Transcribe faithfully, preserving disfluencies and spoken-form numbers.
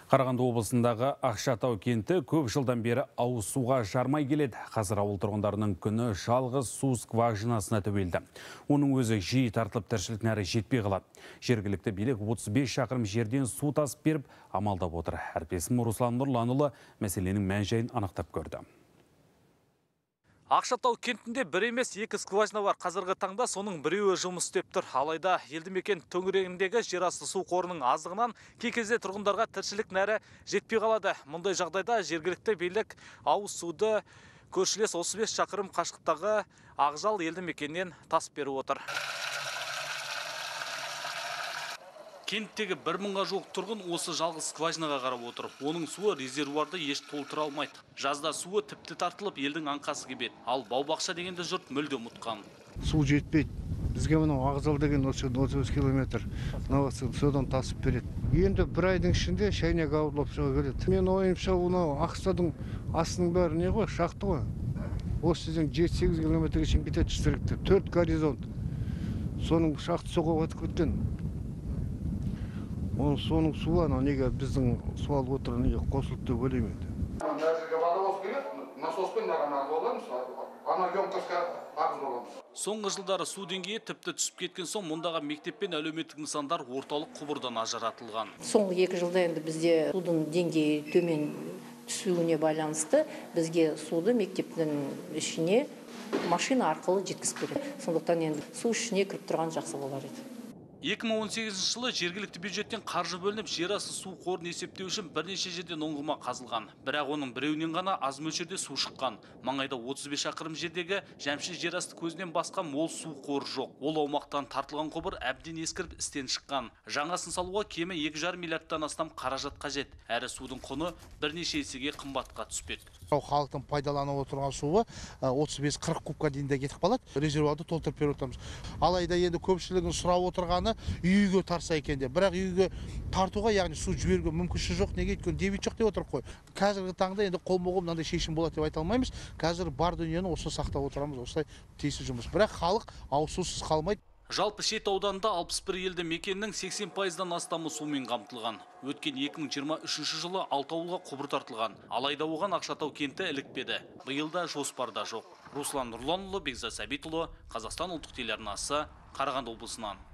Қарағанды облысындағы Ақшатау кенті көп жылдан бері ауыз суға жармай келеді. Қазір ауыл тұрғындарының күні жалғыз су скважинасына тәуелді. Оның өзі жиі тартылып тіршілік нәрі жетпей қалады. Жергілікті билік отыз бес шақырым жерден су тасып беріп амалдап отыр. Әріптесім Руслан Нұрланұлы мәселенің мән-жайын анықтап көрді. Ақшатау кентінде бір емес екі скважина бар. Қазіргі таңда соның біреуі жұмыс істеп тұр. Алайда елді мекен төңірегіндегі жерасты су қорының аздығынан кей кезде тұрғындарға тіршілік нәрі жетпей қалады. Мұндай жағдайда жергілікті билік ауыз суды көршілес отыз бес шақырым қашықтағы Ақжал елді мекеннен тасып беріп отыр. Кенттегі бір мыңға жуық тұрғын осы жалғыз скважинаға қарап отыр. Оның суы резервуарды еш толтыра алмайды. Жазда суы тіпті тартылып елдің аңқасы кебеді. Ал бау-бақша дегенде жұрт мүлде ұмытқан. Су жетпейді. Бізге мынау Ақжал деген отыз бес километр содан тасып береді. Енді бір айдың ішінде шайнек ауырлап шыға келеді. Мен ойымша мынау Ақсудың астының бәрі не ғой, шақты ғой. Осы жерден жеті сегіз километрге шейін кетеді шүтіректі. төрт горизонт. Соның шақты соға өтіп кеткен. Соның суы ана неге біздің су алып отырған неге қосылып деп ойлаймын енді. Мына жерге водовоз келеді, насоспен маған ағып аламыз, ана емкостьқа ағызып аламыз. Соңғы жылдары су деңгейі тіпті түсіп кеткен соң мұндағы мектеп пен әлеуметтік нысандар орталық құбырдан ажыратылған. Соңғы екі жылда енді бізде судың деңгейі төмен түсуіне байланысты бізге суды мектептің ішіне машина арқылы жеткізіп береді. Сондықтан енді су ішіне кіріп тұрған жақсы болар еді. екі мың он сегізінші жылы жергілікті бюджеттен қаржы бөлініп, жерасты су қорын есептеу үшін бірнеше жерден ұңғыма қазылған. Бірақ оның біреуінен ғана аз мөлшерде су шыққан. Маңайда отыз бес шақырым жердегі Жәмші жерасты көзінен басқа мол су қоры жоқ. Ол аумақтан тартылған құбыр әбден ескіріп істен шыққан. Жаңасын салуға кемі екі жарым миллиардтан астам қаражат қажет. Әрі судың құны бірнеше есеге қымбатқа түспек. Халықтың пайдаланып отырған суы отыз бес қырық кубқа дейін кетіп қалады. Резервуарды толтырып беріп отырмыз. Алайда енді көпшілігін сұрап отырғаны үйге тарса екен де. Бірақ үйге тартуға, яғни су жіберуге мүмкіншілік жоқ. Неге өйткені дебит жоқ деп отырып қой. Қазіргі таңда енді қолма-қол мынандай шешім болады деп айта алмаймыз. Қазір бар дүниені осы сақтап отырамыз, осылай тиісті жұмыс. Бірақ халық ауыз сусыз қалмайды. Жалпы Шет ауданында алпыс бір елді мекеннің сексен пайыздан астамы сумен қамтылған. Өткен екі мың жиырма үшінші жылы алты ауылға құбыр тартылған. Алайда оған Ақшатау кенті ілікпеді. Биылда жоспарда жоқ. Руслан Нұрланұлы, Бекзат Сәбитұлы, Қазақстан ұлттық телеарнасы, Қарағанды облысынан.